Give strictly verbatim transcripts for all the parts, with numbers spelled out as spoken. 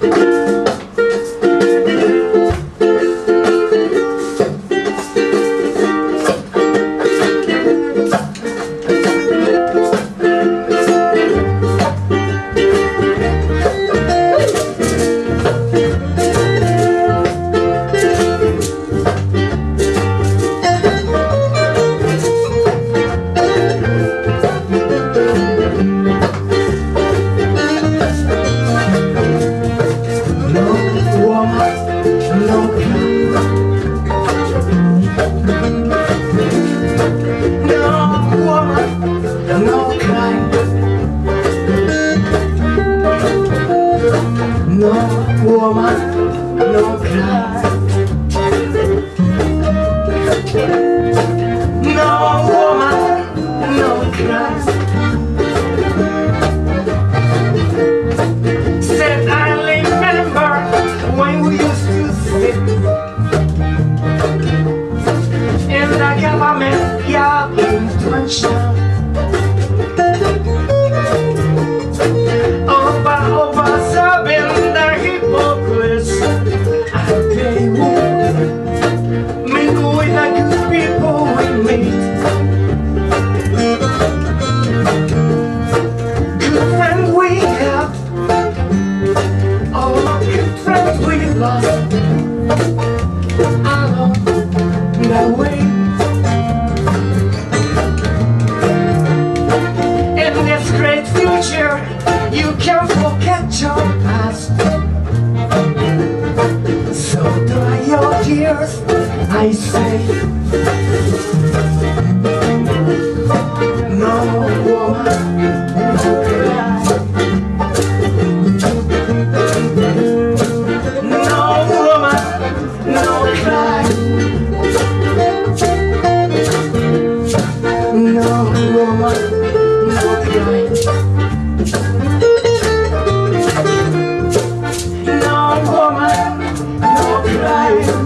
I say, no woman, no cry. No woman, no cry. No woman, no cry. No woman, no cry.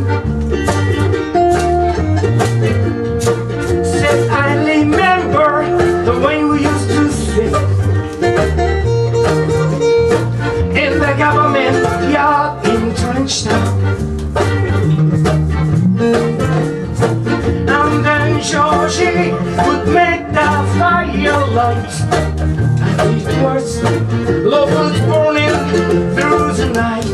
And then Georgie would make the fire light, and it was love was burning through the night.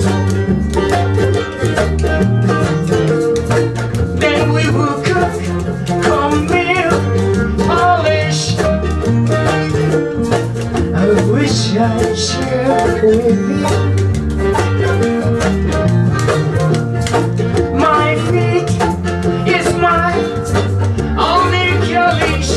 Then we would cook, come meal, polish. I wish I shared with you. My feet is my only leash,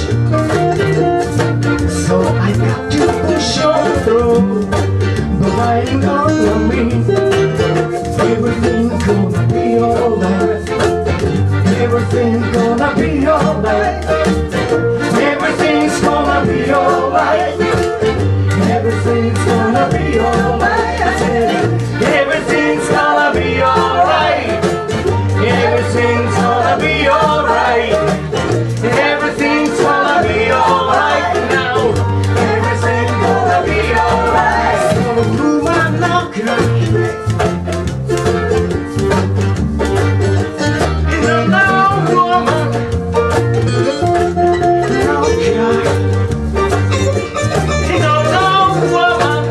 so I got to push on through. But I ain't gonna mean everything gonna be alright. Everything gonna be alright. Everything's gonna be alright. Everything's gonna be alright. Everything's gonna be alright. Everything's gonna be alright. Everything's gonna be alright now. Everything's gonna be alright. So woman, no cry. No, no woman, no cry. No, no woman,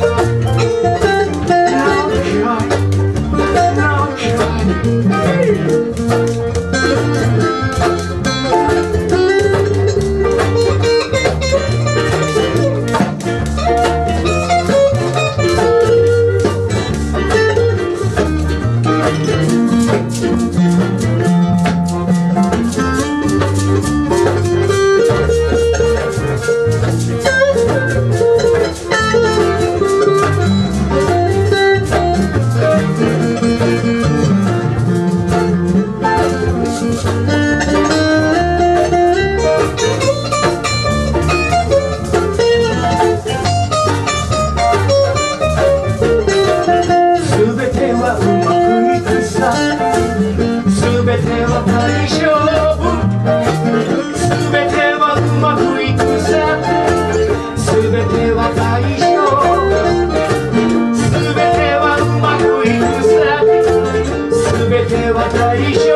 no cry, no cry. tradition.